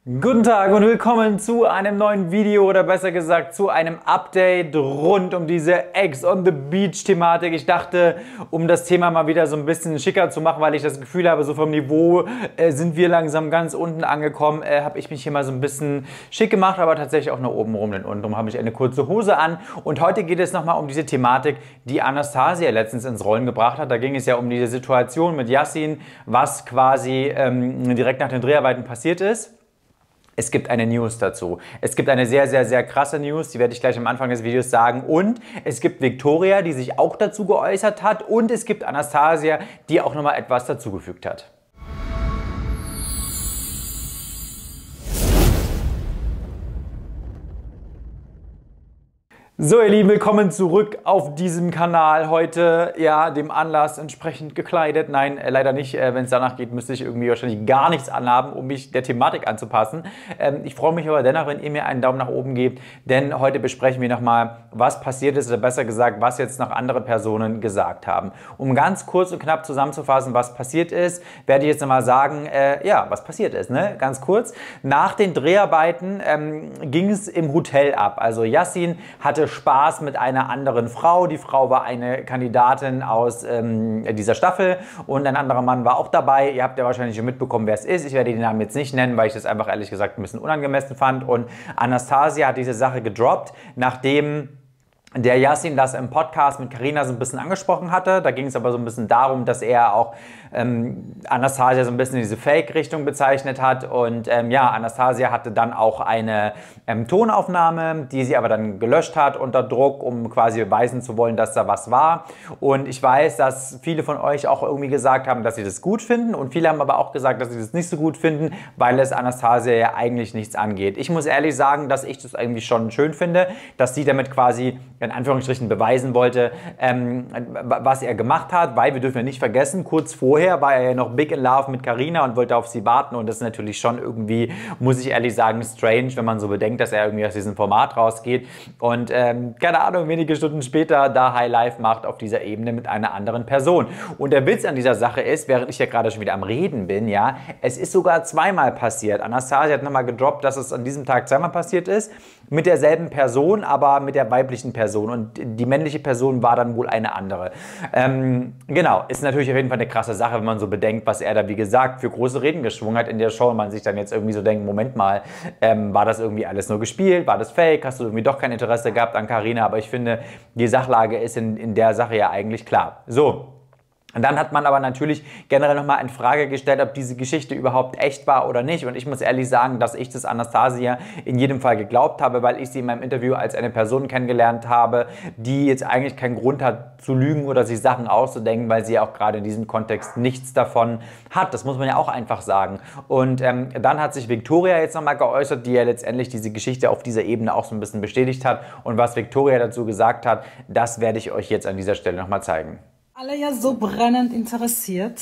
Guten Tag und willkommen zu einem neuen Video oder besser gesagt zu einem Update rund um diese Ex on the Beach Thematik. Ich dachte, um das Thema mal wieder so ein bisschen schicker zu machen, weil ich das Gefühl habe, so vom Niveau sind wir langsam ganz unten angekommen, habe ich mich hier mal so ein bisschen schick gemacht, aber tatsächlich auch nur oben rum, denn unten habe ich eine kurze Hose an. Und heute geht es nochmal um diese Thematik, die Anastasia letztens ins Rollen gebracht hat. Da ging es ja um diese Situation mit Yassin, was quasi direkt nach den Dreharbeiten passiert ist. Es gibt eine News dazu. Es gibt eine sehr, sehr, sehr krasse News, die werde ich gleich am Anfang des Videos sagen. Und es gibt Victoria, die sich auch dazu geäußert hat. Und es gibt Anastasia, die auch nochmal etwas dazugefügt hat. So ihr Lieben, willkommen zurück auf diesem Kanal. Heute, ja, dem Anlass entsprechend gekleidet. Nein, leider nicht. Wenn es danach geht, müsste ich irgendwie wahrscheinlich gar nichts anhaben, um mich der Thematik anzupassen. Ich freue mich aber dennoch, wenn ihr mir einen Daumen nach oben gebt, denn heute besprechen wir nochmal, was passiert ist, oder besser gesagt, was jetzt noch andere Personen gesagt haben. Um ganz kurz und knapp zusammenzufassen, was passiert ist, werde ich jetzt nochmal sagen, ja, was passiert ist, ne? Ganz kurz. Nach den Dreharbeiten ging es im Hotel ab. Also Yassin hatte Spaß mit einer anderen Frau. Die Frau war eine Kandidatin aus dieser Staffel und ein anderer Mann war auch dabei. Ihr habt ja wahrscheinlich schon mitbekommen, wer es ist. Ich werde den Namen jetzt nicht nennen, weil ich das einfach ehrlich gesagt ein bisschen unangemessen fand. Und Anastasia hat diese Sache gedroppt, nachdem der Yassin das im Podcast mit Carina so ein bisschen angesprochen hatte. Da ging es aber so ein bisschen darum, dass er auch Anastasia so ein bisschen in diese Fake-Richtung bezeichnet hat. Und ja, Anastasia hatte dann auch eine Tonaufnahme, die sie aber dann gelöscht hat unter Druck, um quasi beweisen zu wollen, dass da was war. Und ich weiß, dass viele von euch auch irgendwie gesagt haben, dass sie das gut finden. Und viele haben aber auch gesagt, dass sie das nicht so gut finden, weil es Anastasia ja eigentlich nichts angeht. Ich muss ehrlich sagen, dass ich das eigentlich schon schön finde, dass sie damit quasi in Anführungsstrichen beweisen wollte, was er gemacht hat, weil wir dürfen ja nicht vergessen, kurz vorher war er ja noch big in love mit Carina und wollte auf sie warten und das ist natürlich schon irgendwie, muss ich ehrlich sagen, strange, wenn man so bedenkt, dass er irgendwie aus diesem Format rausgeht und keine Ahnung, wenige Stunden später da High Life macht auf dieser Ebene mit einer anderen Person. Und der Witz an dieser Sache ist, während ich ja gerade schon wieder am Reden bin, ja, es ist sogar zweimal passiert. Anastasia hat nochmal gedroppt, dass es an diesem Tag zweimal passiert ist, mit derselben Person, aber mit der weiblichen Person und die männliche Person war dann wohl eine andere. Genau, ist natürlich auf jeden Fall eine krasse Sache, wenn man so bedenkt, was er da, wie gesagt, für große Reden geschwungen hat in der Show und man sich dann jetzt irgendwie so denkt, Moment mal, war das irgendwie alles nur gespielt, war das fake, hast du irgendwie doch kein Interesse gehabt an Carina, aber ich finde, die Sachlage ist in der Sache ja eigentlich klar. So. Und dann hat man aber natürlich generell nochmal in Frage gestellt, ob diese Geschichte überhaupt echt war oder nicht. Und ich muss ehrlich sagen, dass ich das Anastasia in jedem Fall geglaubt habe, weil ich sie in meinem Interview als eine Person kennengelernt habe, die jetzt eigentlich keinen Grund hat zu lügen oder sich Sachen auszudenken, weil sie ja auch gerade in diesem Kontext nichts davon hat. Das muss man ja auch einfach sagen. Und dann hat sich Victoria jetzt nochmal geäußert, die ja letztendlich diese Geschichte auf dieser Ebene auch so ein bisschen bestätigt hat. Und was Victoria dazu gesagt hat, das werde ich euch jetzt an dieser Stelle nochmal zeigen. Alle ja so brennend interessiert.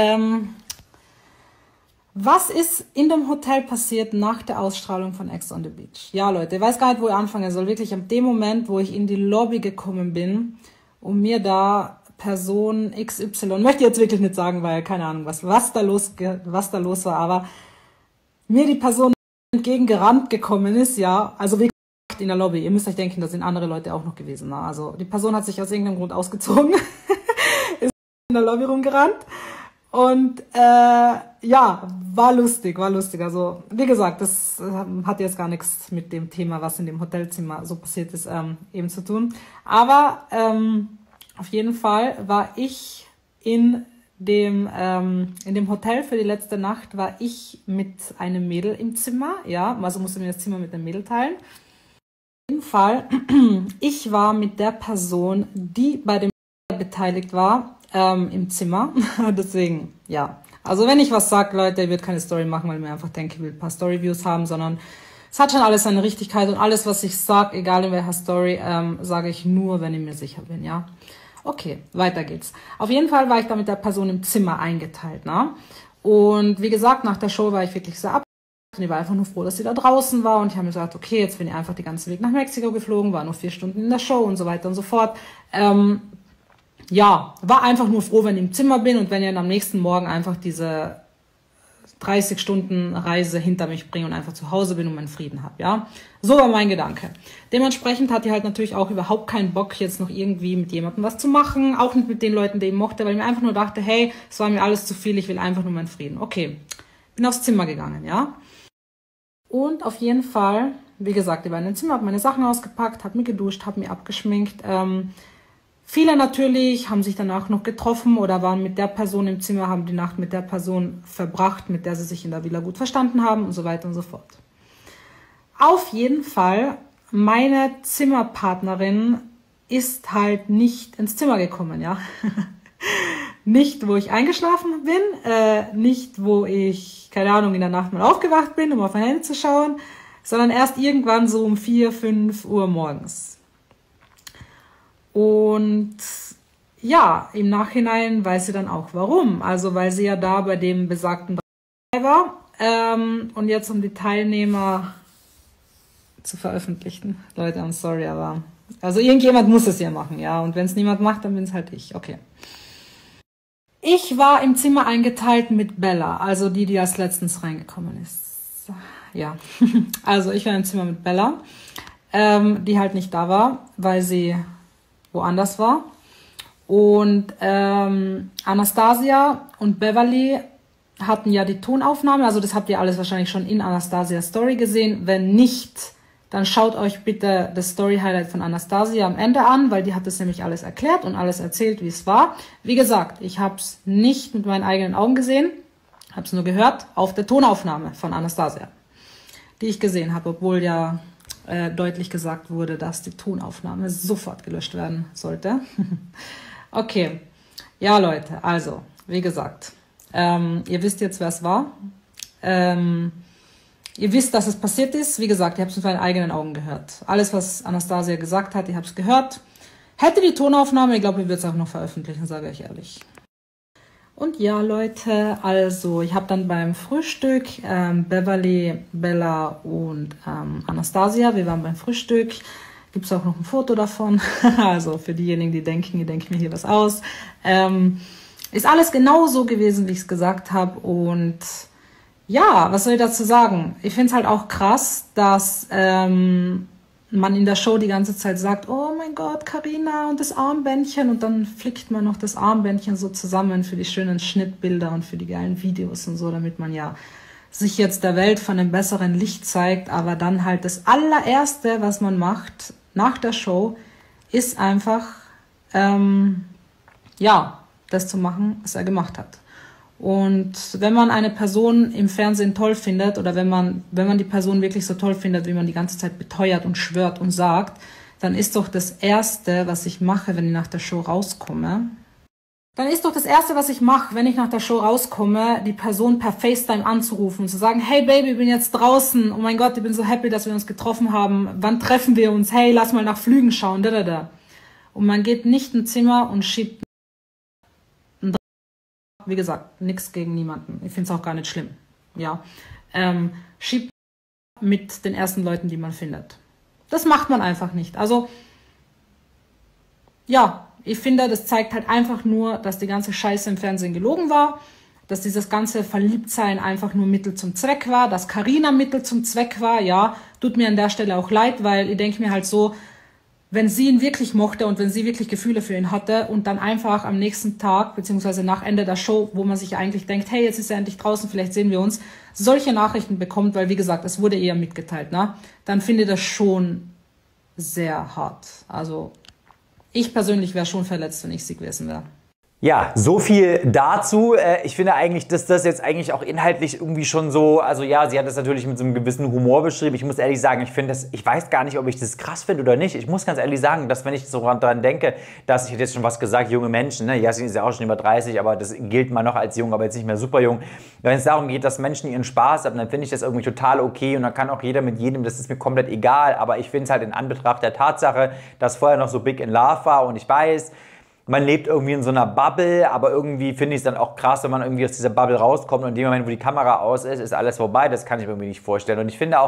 Was ist in dem Hotel passiert nach der Ausstrahlung von Ex on the Beach? Ja, Leute, ich weiß gar nicht, wo ich anfangen soll. Wirklich ab dem Moment, wo ich in die Lobby gekommen bin und mir da Person XY, möchte ich jetzt wirklich nicht sagen, weil keine Ahnung, was da los war, aber mir die Person entgegengerannt gekommen ist, ja, also wie in der Lobby. Ihr müsst euch denken, da sind andere Leute auch noch gewesen. Ne? Also die Person hat sich aus irgendeinem Grund ausgezogen. In der Lobby rumgerannt und ja, war lustig. Also wie gesagt, das hat jetzt gar nichts mit dem Thema, was in dem Hotelzimmer so passiert ist, eben zu tun. Aber auf jeden Fall war ich in dem Hotel für die letzte Nacht, war ich mit einem Mädel im Zimmer, ja, also musste mir das Zimmer mit einem Mädel teilen. Auf jeden Fall, ich war mit der Person, die bei dem beteiligt war, im Zimmer. Deswegen, ja. Also wenn ich was sage, Leute, ich würde keine Story machen, weil ich mir einfach denke, ich will ein paar Story-Views haben, sondern es hat schon alles seine Richtigkeit und alles, was ich sage, egal in welcher Story, sage ich nur, wenn ich mir sicher bin, ja. Okay, weiter geht's. Auf jeden Fall war ich da mit der Person im Zimmer eingeteilt, ne? Und wie gesagt, nach der Show war ich wirklich sehr ab. Und ich war einfach nur froh, dass sie da draußen war und ich habe mir gesagt, okay, jetzt bin ich einfach den ganzen Weg nach Mexiko geflogen, war nur 4 Stunden in der Show und so weiter und so fort. Ja, war einfach nur froh, wenn ich im Zimmer bin und wenn ich dann am nächsten Morgen einfach diese 30 Stunden Reise hinter mich bringe und einfach zu Hause bin und meinen Frieden habe, ja. So war mein Gedanke. Dementsprechend hat die halt natürlich auch überhaupt keinen Bock, jetzt noch irgendwie mit jemandem was zu machen, auch nicht mit den Leuten, die ich mochte, weil ich mir einfach nur dachte, hey, es war mir alles zu viel, ich will einfach nur meinen Frieden. Okay, bin aufs Zimmer gegangen, ja. Und auf jeden Fall, wie gesagt, ich war in dem Zimmer, habe meine Sachen ausgepackt, habe mich geduscht, habe mich abgeschminkt. Viele natürlich haben sich danach noch getroffen oder waren mit der Person im Zimmer, haben die Nacht mit der Person verbracht, mit der sie sich in der Villa gut verstanden haben und so weiter und so fort. Auf jeden Fall, meine Zimmerpartnerin ist halt nicht ins Zimmer gekommen, ja. Nicht, wo ich eingeschlafen bin, nicht, wo ich, keine Ahnung, in der Nacht mal aufgewacht bin, um auf mein Handy zu schauen, sondern erst irgendwann so um 4, 5 Uhr morgens. Und ja, im Nachhinein weiß sie dann auch warum. Also weil sie ja da bei dem besagten war. Und jetzt um die Teilnehmer zu veröffentlichen. Leute, I'm sorry, aber also irgendjemand muss es ja machen, ja. Und wenn es niemand macht, dann bin es halt ich. Okay. Ich war im Zimmer eingeteilt mit Bella, also die als letztens reingekommen ist. Ja, also ich war im Zimmer mit Bella, die halt nicht da war, weil sie woanders war. Und Anastasia und Beverly hatten ja die Tonaufnahme, also das habt ihr alles wahrscheinlich schon in Anastasias Story gesehen. Wenn nicht, dann schaut euch bitte das Story-Highlight von Anastasia am Ende an, weil die hat das nämlich alles erklärt und alles erzählt, wie es war. Wie gesagt, ich habe es nicht mit meinen eigenen Augen gesehen, habe es nur gehört auf der Tonaufnahme von Anastasia, die ich gesehen habe, obwohl ja deutlich gesagt wurde, dass die Tonaufnahme sofort gelöscht werden sollte. Okay, ja Leute, also, wie gesagt, ihr wisst jetzt, wer es war. Ihr wisst, dass es passiert ist. Wie gesagt, ihr habt es mit meinen eigenen Augen gehört. Alles, was Anastasia gesagt hat, ihr habt es gehört. Hätte die Tonaufnahme, ich glaube, ich würde es auch noch veröffentlichen, sage ich ehrlich. Und ja, Leute, also ich habe dann beim Frühstück Beverly, Bella und Anastasia, wir waren beim Frühstück. Gibt es auch noch ein Foto davon. Also für diejenigen, die denken, ich denke mir hier was aus. Ist alles genau so gewesen, wie ich es gesagt habe. Und ja, was soll ich dazu sagen? Ich finde es halt auch krass, dass man in der Show die ganze Zeit sagt, oh mein Gott, Carina und das Armbändchen. Und dann flickt man noch das Armbändchen so zusammen für die schönen Schnittbilder und für die geilen Videos und so, damit man ja sich jetzt der Welt von einem besseren Licht zeigt. Aber dann halt das allererste, was man macht nach der Show, ist einfach, ja, das zu machen, was er gemacht hat. Und wenn man eine Person im Fernsehen toll findet oder wenn man die Person wirklich so toll findet, wie man die ganze Zeit beteuert und schwört und sagt, dann ist doch das Erste, was ich mache, wenn ich nach der Show rauskomme, die Person per FaceTime anzurufen und zu sagen, hey Baby, ich bin jetzt draußen, oh mein Gott, ich bin so happy, dass wir uns getroffen haben, wann treffen wir uns, hey, lass mal nach Flügen schauen, da. Und man geht nicht ins Zimmer und schiebt. Wie gesagt, nichts gegen niemanden. Ich finde es auch gar nicht schlimm. Ja. Schiebt mit den ersten Leuten, die man findet. Das macht man einfach nicht. Also, ja, ich finde, das zeigt halt einfach nur, dass die ganze Scheiße im Fernsehen gelogen war, dass dieses ganze Verliebtsein einfach nur Mittel zum Zweck war, dass Carina Mittel zum Zweck war, ja, tut mir an der Stelle auch leid, weil ich denke mir halt so, wenn sie ihn wirklich mochte und wenn sie wirklich Gefühle für ihn hatte und dann einfach am nächsten Tag, beziehungsweise nach Ende der Show, wo man sich eigentlich denkt, hey, jetzt ist er endlich draußen, vielleicht sehen wir uns, solche Nachrichten bekommt, weil wie gesagt, es wurde eher mitgeteilt, ne? Dann finde ich das schon sehr hart. Also ich persönlich wäre schon verletzt, wenn ich sie gewesen wäre. Ja, so viel dazu. Ich finde eigentlich, dass das jetzt eigentlich auch inhaltlich irgendwie schon so, also ja, sie hat das natürlich mit so einem gewissen Humor beschrieben. Ich muss ehrlich sagen, ich finde das, ich weiß gar nicht, ob ich das krass finde oder nicht. Ich muss ganz ehrlich sagen, dass wenn ich so daran denke, dass ich hätte jetzt schon was gesagt, junge Menschen, ne, Yasin ist ja auch schon über 30, aber das gilt mal noch als jung, aber jetzt nicht mehr super jung. Wenn es darum geht, dass Menschen ihren Spaß haben, dann finde ich das irgendwie total okay und dann kann auch jeder mit jedem, das ist mir komplett egal, aber ich finde es halt in Anbetracht der Tatsache, dass vorher noch so Big in Love war und ich weiß, man lebt irgendwie in so einer Bubble, aber irgendwie finde ich es dann auch krass, wenn man irgendwie aus dieser Bubble rauskommt und in dem Moment, wo die Kamera aus ist, ist alles vorbei. Das kann ich mir irgendwie nicht vorstellen. Und ich finde auch,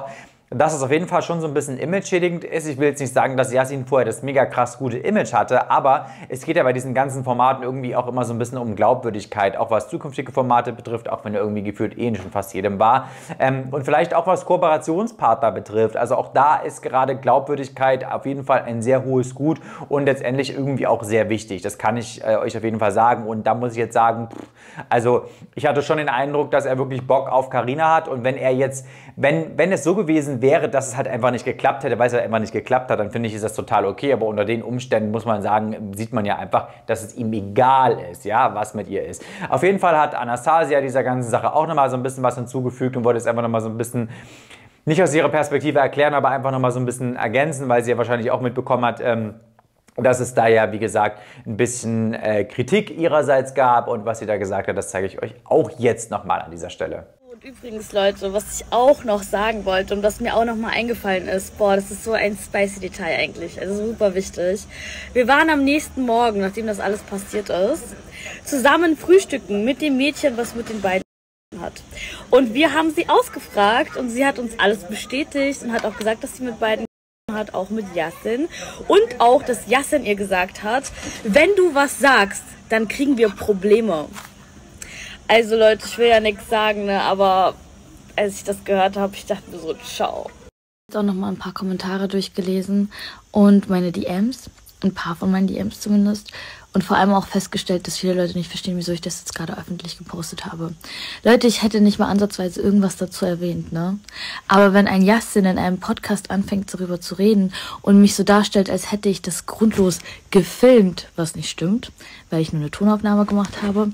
dass es auf jeden Fall schon so ein bisschen image-schädigend ist. Ich will jetzt nicht sagen, dass Yassin vorher das mega krass gute Image hatte, aber es geht ja bei diesen ganzen Formaten irgendwie auch immer so ein bisschen um Glaubwürdigkeit, auch was zukünftige Formate betrifft, auch wenn er irgendwie gefühlt eh schon fast jedem war. Und vielleicht auch was Kooperationspartner betrifft. Also auch da ist gerade Glaubwürdigkeit auf jeden Fall ein sehr hohes Gut und letztendlich irgendwie auch sehr wichtig. Das kann ich euch auf jeden Fall sagen. Und da muss ich jetzt sagen, also ich hatte schon den Eindruck, dass er wirklich Bock auf Carina hat. Und wenn er jetzt, wenn es so gewesen wäre, dass es halt einfach nicht geklappt hätte, weil es halt einfach nicht geklappt hat, dann finde ich, ist das total okay. Aber unter den Umständen muss man sagen, sieht man ja einfach, dass es ihm egal ist, ja, was mit ihr ist. Auf jeden Fall hat Anastasia dieser ganzen Sache auch nochmal so ein bisschen was hinzugefügt und wollte es einfach nochmal so ein bisschen, nicht aus ihrer Perspektive erklären, aber einfach nochmal so ein bisschen ergänzen, weil sie ja wahrscheinlich auch mitbekommen hat, dass es da ja, wie gesagt, ein bisschen Kritik ihrerseits gab. Und was sie da gesagt hat, das zeige ich euch auch jetzt nochmal an dieser Stelle. Und übrigens, Leute, was ich auch noch sagen wollte und was mir auch noch mal eingefallen ist, boah, das ist so ein spicy Detail eigentlich, also super wichtig. Wir waren am nächsten Morgen, nachdem das alles passiert ist, zusammen frühstücken mit dem Mädchen, was mit den beiden hat. Und wir haben sie ausgefragt und sie hat uns alles bestätigt und hat auch gesagt, dass sie mit beiden hat, auch mit Yassin. Und auch, dass Yassin ihr gesagt hat, wenn du was sagst, dann kriegen wir Probleme. Also Leute, ich will ja nichts sagen, ne, aber als ich das gehört habe, ich dachte mir so, ciao. Ich habe auch noch mal ein paar Kommentare durchgelesen und meine DMs, ein paar von meinen DMs zumindest. Und vor allem auch festgestellt, dass viele Leute nicht verstehen, wieso ich das jetzt gerade öffentlich gepostet habe. Leute, ich hätte nicht mal ansatzweise irgendwas dazu erwähnt, ne? Aber wenn ein Yassin in einem Podcast anfängt, darüber zu reden und mich so darstellt, als hätte ich das grundlos gefilmt, was nicht stimmt, weil ich nur eine Tonaufnahme gemacht habe,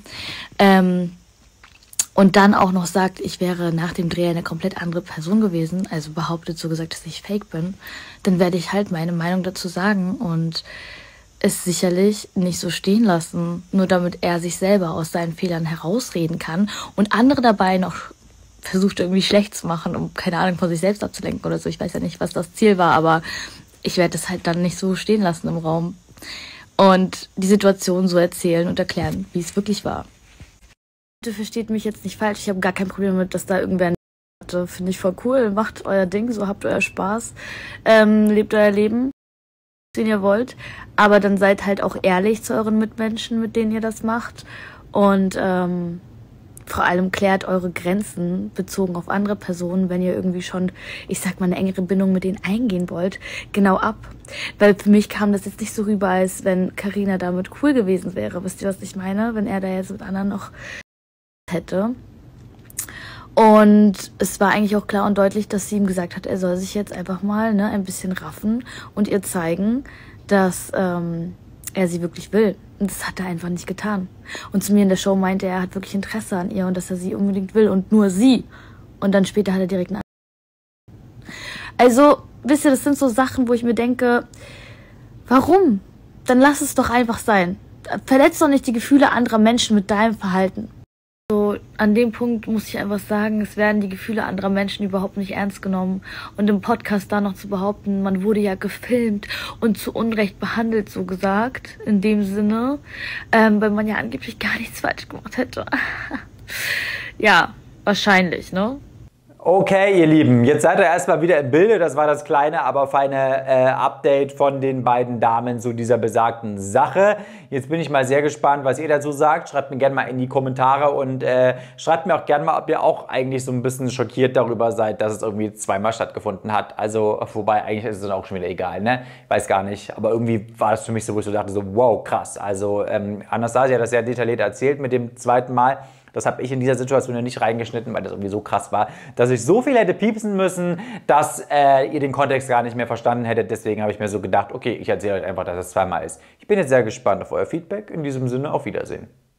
und dann auch noch sagt, ich wäre nach dem Dreh eine komplett andere Person gewesen, also behauptet so gesagt, dass ich fake bin, dann werde ich halt meine Meinung dazu sagen und es sicherlich nicht so stehen lassen, nur damit er sich selber aus seinen Fehlern herausreden kann und andere dabei noch versucht irgendwie schlecht zu machen, um keine Ahnung von sich selbst abzulenken oder so. Ich weiß ja nicht, was das Ziel war, aber ich werde es halt dann nicht so stehen lassen im Raum und die Situation so erzählen und erklären, wie es wirklich war. Bitte versteht mich jetzt nicht falsch, ich habe gar kein Problem damit, dass da irgendwer hatte. Finde ich voll cool, macht euer Ding, so habt euer Spaß, lebt euer Leben, den ihr wollt, aber dann seid halt auch ehrlich zu euren Mitmenschen, mit denen ihr das macht und vor allem klärt eure Grenzen bezogen auf andere Personen, wenn ihr irgendwie schon, ich sag mal, eine engere Bindung mit denen eingehen wollt, genau ab. Weil für mich kam das jetzt nicht so rüber, als wenn Carina damit cool gewesen wäre. Wisst ihr, was ich meine? Wenn er da jetzt mit anderen noch hätte. Und es war eigentlich auch klar und deutlich, dass sie ihm gesagt hat, er soll sich jetzt einfach mal ein bisschen raffen und ihr zeigen, dass er sie wirklich will. Und das hat er einfach nicht getan. Und zu mir in der Show meinte er, hat wirklich Interesse an ihr und dass er sie unbedingt will und nur sie. Und dann später hat er direkt eine andere. Also, wisst ihr, das sind so Sachen, wo ich mir denke, warum? Dann lass es doch einfach sein. Verletz doch nicht die Gefühle anderer Menschen mit deinem Verhalten. So, an dem Punkt muss ich einfach sagen, es werden die Gefühle anderer Menschen überhaupt nicht ernst genommen. Und im Podcast da noch zu behaupten, man wurde ja gefilmt und zu Unrecht behandelt, so gesagt, in dem Sinne, weil man ja angeblich gar nichts falsch gemacht hätte. Ja, wahrscheinlich, ne? Okay, ihr Lieben, jetzt seid ihr erstmal wieder im Bilde. Das war das kleine, aber feine Update von den beiden Damen zu dieser besagten Sache. Jetzt bin ich mal sehr gespannt, was ihr dazu sagt. Schreibt mir gerne mal in die Kommentare und schreibt mir auch gerne mal, ob ihr auch eigentlich so ein bisschen schockiert darüber seid, dass es irgendwie zweimal stattgefunden hat. Also, wobei eigentlich ist es dann auch schon wieder egal, ne? Ich weiß gar nicht, aber irgendwie war das für mich so, wo ich so dachte, so wow, krass. Also, Anastasia hat das sehr detailliert erzählt mit dem zweiten Mal. Das habe ich in dieser Situation ja nicht reingeschnitten, weil das irgendwie so krass war, dass ich so viel hätte piepsen müssen, dass ihr den Kontext gar nicht mehr verstanden hättet. Deswegen habe ich mir so gedacht, okay, ich erzähle euch einfach, dass es zweimal ist. Ich bin jetzt sehr gespannt auf euer Feedback. In diesem Sinne, auf Wiedersehen.